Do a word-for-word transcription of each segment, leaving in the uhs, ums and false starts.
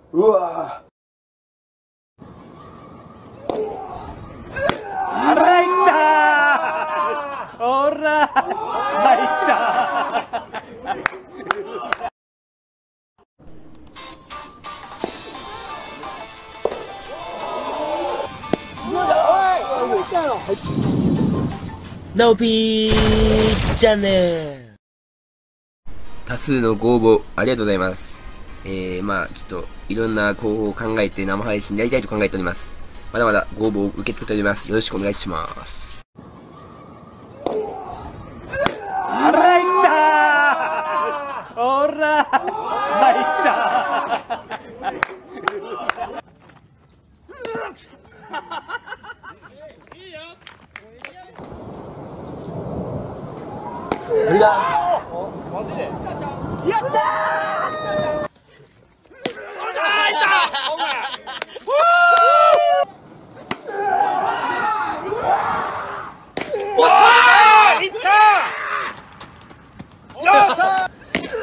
うわあらいったー、おら入ったナオピーチャンネル、多数のご応募ありがとうございます。えー、まあちょっといろんな方法を考えて生配信やりたいと考えております。まだまだご応募を受け付けております。よろしくお願いします。 あらいったー、おら入った無理だ。 マジでやったー、入ったお前おっしゃー、いったー、よっしゃ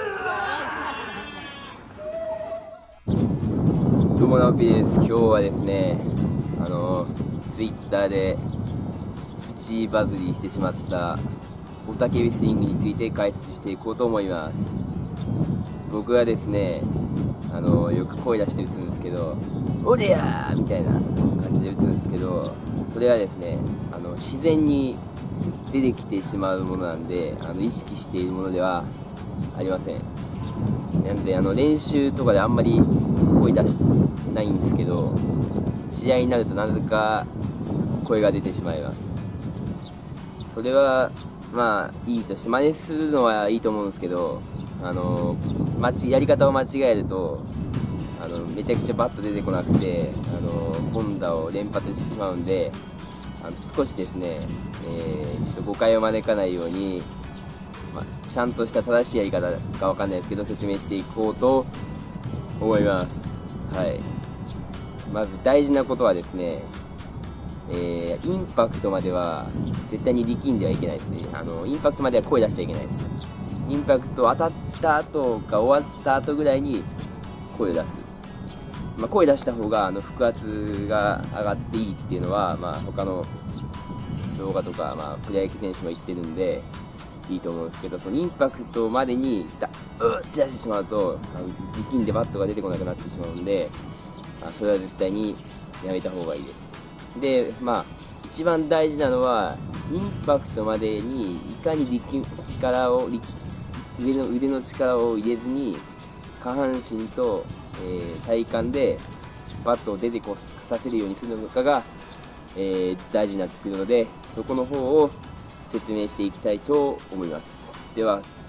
どうもナオピーです。今日はですね、あのツイッターでプチバズりしてしまった雄たけびスイングについて解説していこうと思います。僕はですね、あのよく声出して打つんですけど、おでやーみたいな感じで打つんですけど、それはですね、あの自然に出てきてしまうものなんで、あの意識しているものではありません。なんであの練習とかであんまり声出してないんですけど、試合になるとなぜか声が出てしまいます。それはまあいいとして、真似するのはいいと思うんですけど、あの間違やり方を間違えるとあのめちゃくちゃバット出てこなくて、あの凡打を連発してしまうんで、あの少しですね、えー、ちょっと誤解を招かないように、まあ、ちゃんとした正しいやり方かわかんないですけど説明していこうと思います。はい。まず大事なことはですね、えー、インパクトまでは絶対に力んではいけないですね。あのインパクトまでは声出しちゃいけないです。インパクト当たった後か終わった後ぐらいに声を出す。まあ、声出した方があの腹圧が上がっていいっていうのは、まあ、他の動画とか、まあ、プロ野球選手も言ってるんでいいと思うんですけど、そのインパクトまでにだうって出してしまうと、あの力んでバットが出てこなくなってしまうんで、まあ、それは絶対にやめた方がいいです。で、まあ一番大事なのはインパクトまでにいかに力力を力腕の腕の力を入れずに下半身と、えー、体幹でバットを出てこさせるようにするのかが、えー、大事になってくるので、そこの方を説明していきたいと思います。ではどうぞ。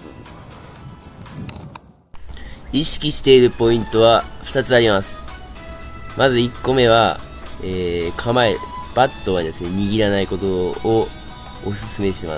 意識しているポイントはふたつあります。まずいっこめは、えー、構え、バットはですね、握らないことをおすすめします。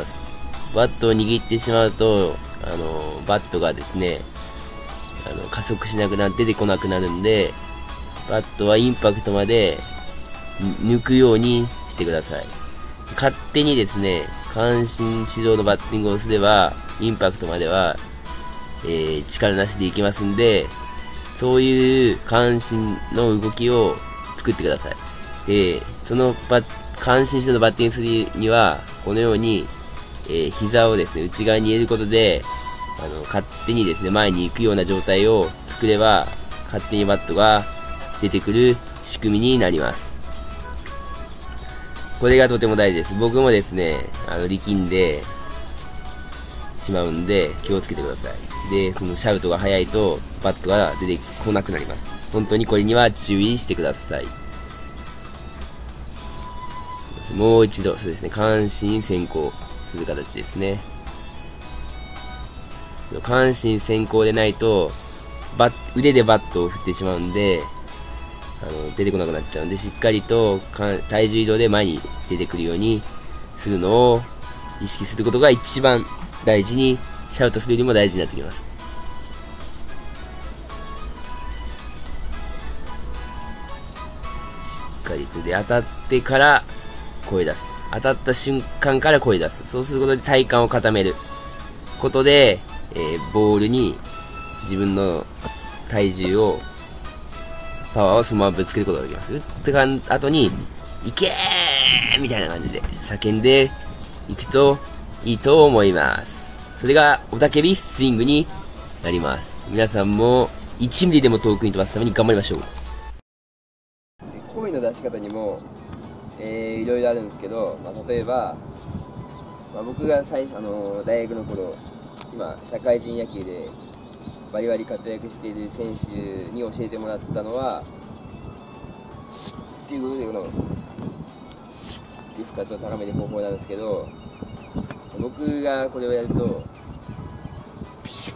バットを握ってしまうと、あの、バットがですね、あの、加速しなくなって出てこなくなるんで、バットはインパクトまで抜くようにしてください。勝手にですね、下半身指導のバッティングをすれば、インパクトまでは、えー、力なしでいきますんで、そういう下半身の動きを作ってください。で、そのバ下半身指導のバッティングするには、このように、えー、膝をですね、内側に入れることで、あの、勝手にですね、前に行くような状態を作れば、勝手にバットが出てくる仕組みになります。これがとても大事です。僕もですね、あの、力んでしまうんで、気をつけてください。で、そのシャウトが速いと、バットが出てこなくなります。本当にこれには注意してください。もう一度、そうですね、下半身先行する形ですね。下半身先行でないと、バッ腕でバットを振ってしまうんで、あの出てこなくなっちゃうんで、しっかりと体重移動で前に出てくるようにするのを意識することが一番大事に、シャウトするよりも大事になってきます。しっかりとで当たってから声出す。当たった瞬間から声出す。そうすることで体幹を固めることで、えー、ボールに自分の体重をパワーをそのままぶつけることができます。打ったか後に、いけーみたいな感じで叫んでいくといいと思います。それが雄たけびスイングになります。皆さんもいちミリでも遠くに飛ばすために頑張りましょう。声の出し方にも、えー、いろいろあるんですけど、まあ、例えば、まあ、僕が最初、あのー、大学の頃、今社会人野球でバリバリ活躍している選手に教えてもらったのはっていうことで、このっていう負荷を高める方法なんですけど、僕がこれをやるとピシュッ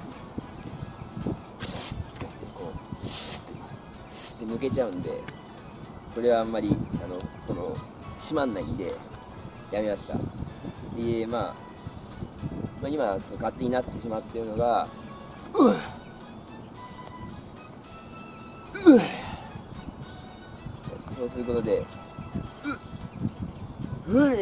ピシュッってこうスッて抜けちゃうんで、これはあんまりあのこの締まんないんでやめました。で、まあ、まあ、今勝手になってしまっているのがうっうっそうすることでうっうっ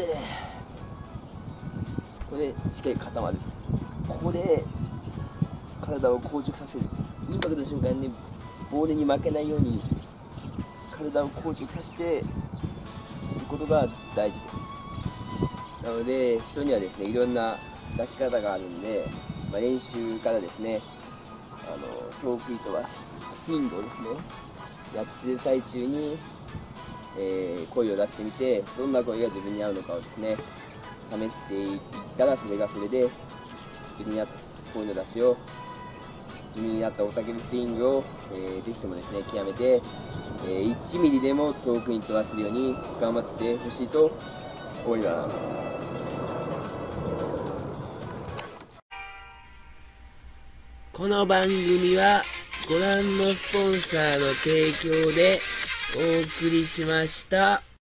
これでしっかり固まる。ここで体を硬直させる。インパクトの瞬間にボールに負けないように体を硬直させていることが大事です。なので人にはですね、いろんな出し方があるんで、まあ、練習からですね、あの遠くに飛ばすスイングをですねやっている最中に、えー、声を出してみて、どんな声が自分に合うのかをですね試していったら、それがそれで自分に合った声の出しを、自分に合った雄たけびスイングを、えー、ぜひともですね極めて、えー、いちミリでも遠くに飛ばせるように頑張ってほしいと思います。この番組はご覧のスポンサーの提供でお送りしました。